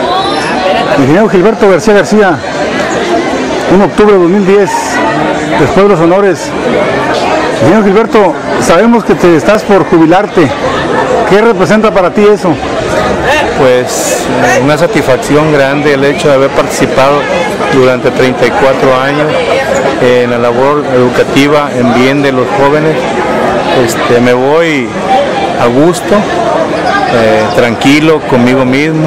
Ingeniero Gilberto García García, 1 de octubre de 2010, después de los honores. Ingeniero Gilberto, sabemos que te estás por jubilarte. ¿Qué representa para ti eso? Pues una satisfacción grande el hecho de haber participado durante 34 años en la labor educativa en bien de los jóvenes. Me voy a gusto, tranquilo conmigo mismo.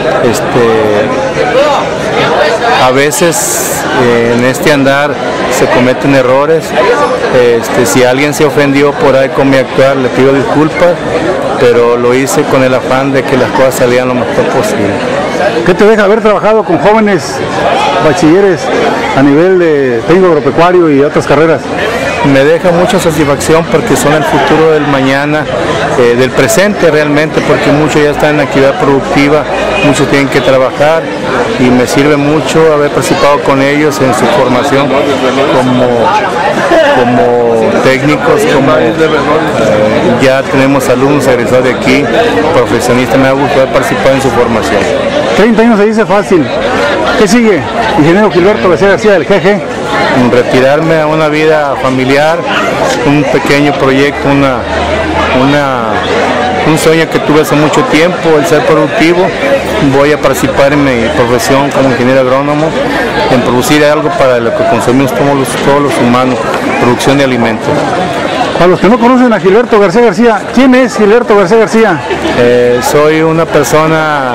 A veces en este andar se cometen errores. Si alguien se ofendió por ahí con mi actuar, le pido disculpas, pero lo hice con el afán de que las cosas salieran lo mejor posible. ¿Qué te deja haber trabajado con jóvenes bachilleres a nivel de técnico agropecuario y otras carreras? Me deja mucha satisfacción porque son el futuro del mañana, del presente realmente, porque muchos ya están en actividad productiva, muchos tienen que trabajar y me sirve mucho haber participado con ellos en su formación como técnicos, ya tenemos alumnos egresados de aquí, profesionistas. Me ha gustado participar en su formación. 30 años se dice fácil. ¿Qué sigue, ingeniero Gilberto García García del GG? Retirarme a una vida familiar, un pequeño proyecto, un sueño que tuve hace mucho tiempo, el ser productivo. Voy a participar en mi profesión como ingeniero agrónomo, en producir algo para lo que consumimos todos los humanos, producción de alimentos. Para los que no conocen a Gilberto García García, ¿quién es Gilberto García García? Soy una persona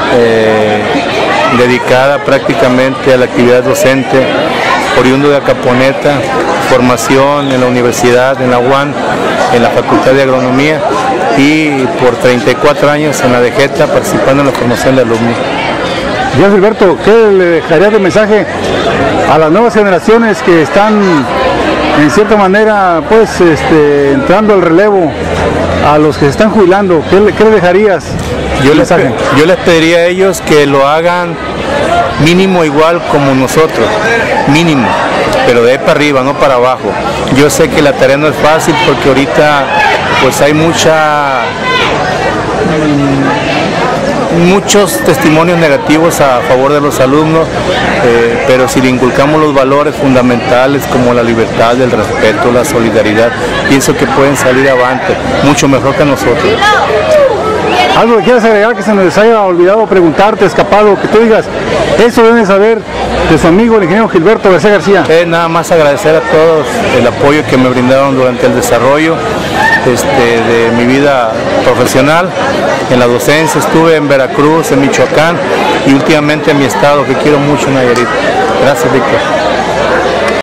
dedicada prácticamente a la actividad docente, oriundo de Acaponeta, formación en la universidad, en la UAN, en la Facultad de Agronomía y por 34 años en la DGETA participando en la formación de alumnos. Ya Gilberto, ¿qué le dejaría de mensaje a las nuevas generaciones que están en cierta manera pues entrando al relevo, a los que se están jubilando? ¿Qué le dejarías? Yo les pediría a ellos que lo hagan mínimo igual como nosotros, mínimo, pero de ahí para arriba, no para abajo. Yo sé que la tarea no es fácil porque ahorita pues hay muchos testimonios negativos a favor de los alumnos, pero si le inculcamos los valores fundamentales como la libertad, el respeto, la solidaridad, pienso que pueden salir avante, mucho mejor que nosotros. ¿Algo que quieras agregar que se nos haya olvidado preguntarte, escapado, que tú digas, eso deben saber de su amigo el ingeniero Gilberto García García? Nada más agradecer a todos el apoyo que me brindaron durante el desarrollo de mi vida profesional. En la docencia estuve en Veracruz, en Michoacán y últimamente en mi estado, que quiero mucho, Nayarit. Gracias, Víctor.